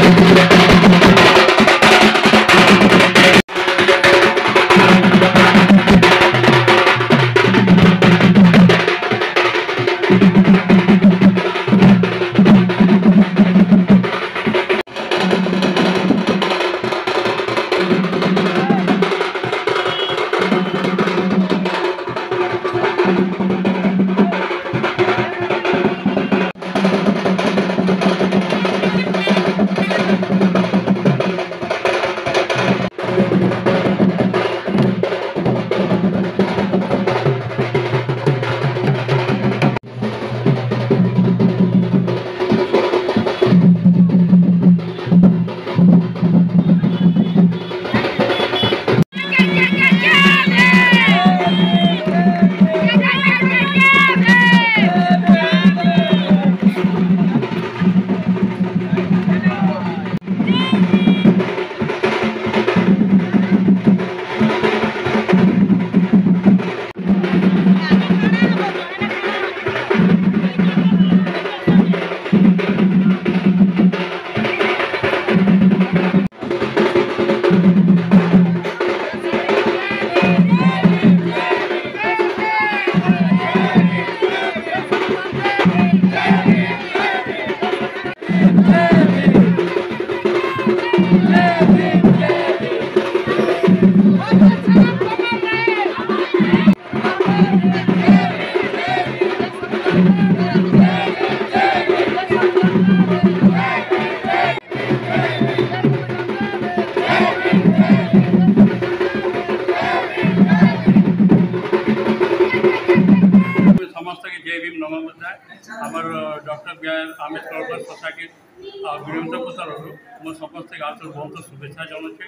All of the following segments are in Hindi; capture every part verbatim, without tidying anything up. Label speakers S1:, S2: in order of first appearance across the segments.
S1: आमर doctor B R Ambedkar society Virendra तरफ मो समस्त गाँव बहुत शुभेच्छा जनाऊे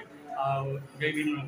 S1: जय भीम।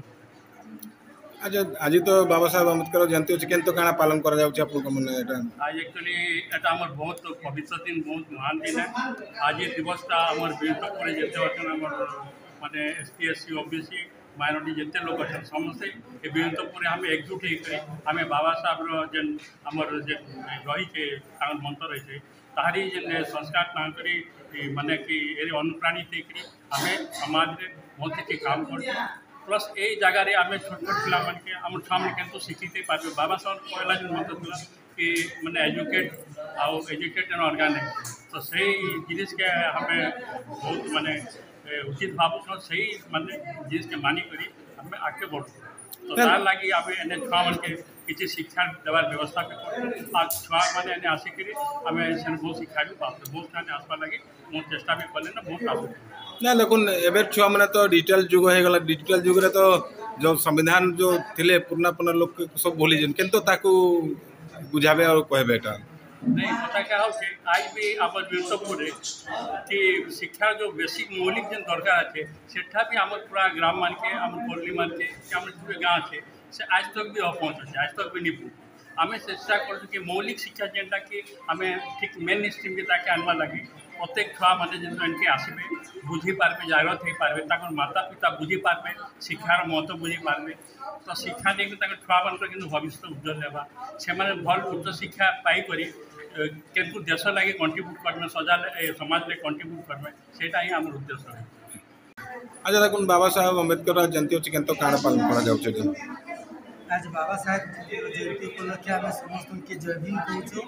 S2: अच्छा आज तो बाबा साहेब अम्बेडकर जयंती अच्छे केंतो काना पालन करा जाउछ आपको मन एटा
S1: आज एक्चुअली एटा हमर बहुत पवित्र दिन बहुत महान दिन है। आज ये दिवसटा हमर वीरतपुर जेते अछन हमर माने एसटी एससी ओबीसी माइनॉरिटी जिते लोग अच्छा समस्ते ये वीरतपुर आम एकजुट होकर आम बाबा साहब जेन आमर जे रही है मंत्र रही तारी जेन संस्कार तांकरी माने कि अनुप्राणित होकर आम समाज में बहुत किसी काम कर प्लस यही जगार आम छोट छोट पिला मानके आम छुआ मैंने केंतु शिखी पारे बाबा साहब कहला जो मंत्र था कि माने एजुकेट आउ एजुकेट एंड ऑर्गेनाइज तो सही जिनिस के हमें बहुत माने उचित भाव सही माने जिस के मानी करी हमें आगे बढ़ू तो तार लगी आम एने छुआ मन के किसी शिक्षा देवार व्यवस्था आ छुआ मैंने एने आसिक आम से बहुत शिक्षा भी पाते बहुत छुआ आसवा लगी बहुत चेष्टा भी कले ना बहुत आस
S2: ना देखुन एबे छुआ मैंने तो डिजिटल जुग हो गला डिजिटल जुग रे तो जो संविधान जो थिले पुरना पुरना लोग सब भूली जन किंतु ताकू बुझावे और कहबे एटा
S1: नहीं पता क्या हो आज भी आम वीरतपुर कि शिक्षा जो बेसिक मौलिक जो दरकार अच्छे सेठा भी आम पूरा ग्राम मान के आम पल्ली मान के आम पूरे गाँव अच्छे से आज तक भी अपहुँच अच्छे आज तक भी नहीं पहुँच आम चेष्टा कर कि मौलिक शिक्षा जेनटा कि आम ठीक मेन स्ट्रीम के ताकि आनवा लगे प्रत्येक छुआ मैंने जो इनके आसबे बुझी पारे जागृत हो पारे तक माता पिता बुझी पारे शिक्षार महत्व बुझी पारे तो शिक्षा नहीं छुआ मान भविष्य उज्जवल होगा से भल उच्च शिक्षा पाइक केंतु देश लगे कंट्रीब्यूट करमे सजा समाज में कंट्रीब्यूट करमे सेटा ही आम उद्देश्य है।
S2: अच्छा देखुन बाबा साहेब अम्बेडकर जयंती अच्छे केंतो काना पालन करा जाउछ
S3: आज बाबा साहेब जयंती उपलक्षे आम समस्त के जय भीम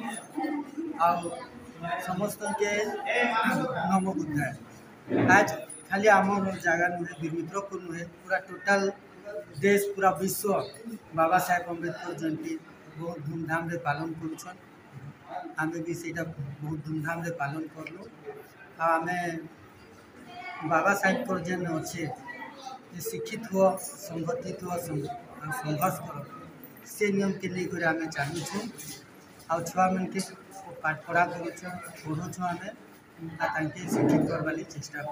S3: कहूँ आ समस्त के नम बुद्धाय आज खाली आम जगह नुहे वीरमित्रपुर नुहे पूरा टोटाल देश पूरा विश्व बाबा साहेब अम्बेडकर जयंती बहुत धूमधाम रे पालन करुछन आम भी सेटा बहुत धूमधाम रे पालन करलु आम बाबा साहेब को जेन अच्छे शिक्षित हो संगठित हो संघर्ष कर से नियम के नहीं करे आम चाहूँ आ छुआ मन के पाठ पढ़ा करुछ पढ़ुछ आम ताके शिक्षित करवाली चेष्टा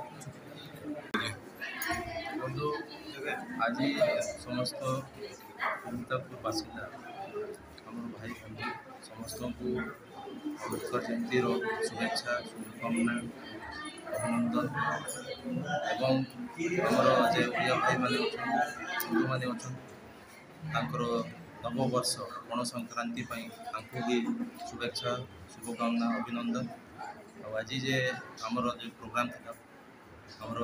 S4: बंधु आज समस्त वीरतपुर बासिंदा आम भाई बंधु समस्त को अम्बेडकर जयंती शुभेच्छा शुभकामना अभिनंदन एवं आमर जे प्रिय भाई मैंने बंधु मैंने अच्छा नववर्ष गण संक्रांति भी शुभेच्छा शुभकामना अभिनंदन आज जे आमर जो प्रोग्राम था ଆମର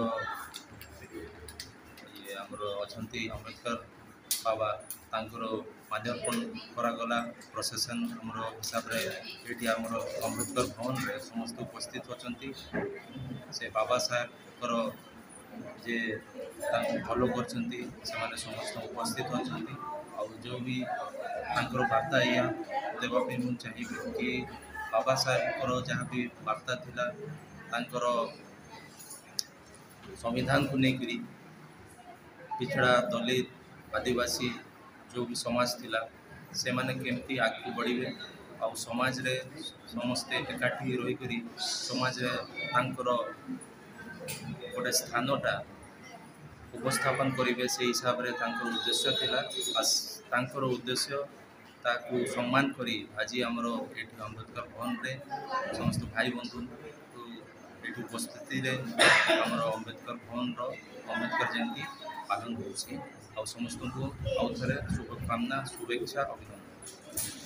S4: ଇଏ ଆମର ଅଛନ୍ତି ଅମ୍ବେଦକର ବାବା ତାଙ୍କର ମାଲ୍ୟାର୍ପଣ କରାଗଲା ପ୍ରସେସନ୍ ଆମର ହିସାବରେ ଏଠି ଆମର ଅମ୍ବେଦକର ଭବନରେ ସମସ୍ତେ ଉପସ୍ଥିତ ଅଛନ୍ତି। ସେ ବାବା ସାହେବଙ୍କର ଯେ ତାଙ୍କୁ ଫଲୋ କରୁଛନ୍ତି ସେମାନେ ସମସ୍ତେ ଉପସ୍ଥିତ ଅଛନ୍ତି। ଆଉ ଯେଉଁ ବି ତାଙ୍କର ବାର୍ତ୍ତା ଏଇଆ ଦେବା ପାଇଁ ମୁଁ ଚାହିଁବି କି ବାବା ସାହେବଙ୍କର ଯାହା ବି ବାର୍ତ୍ତା ଥିଲା ତାଙ୍କର संविधान को लेकर पिछड़ा दलित आदिवासी जो भी समाज थिला से माने केमती आगे बढ़े आ समाज रे समस्ते एकाठी रही करी समाज रे तांकर गोटे स्थानटा उपस्थापन करेंगे से हिसाब रे तांकर उद्देश्य थिला। तांकर उद्देश्य ताकू सम्मान करी आज आमर ये अम्बेडकर भवन रे समस्त भाई बंधु ये उपस्थिति रे आमर अम्बेडकर भवन रो अम्बेडकर जयंती पालन होउछि। आ समस्त को आउ थे शुभकामना शुभेच्छा अभिनंदन।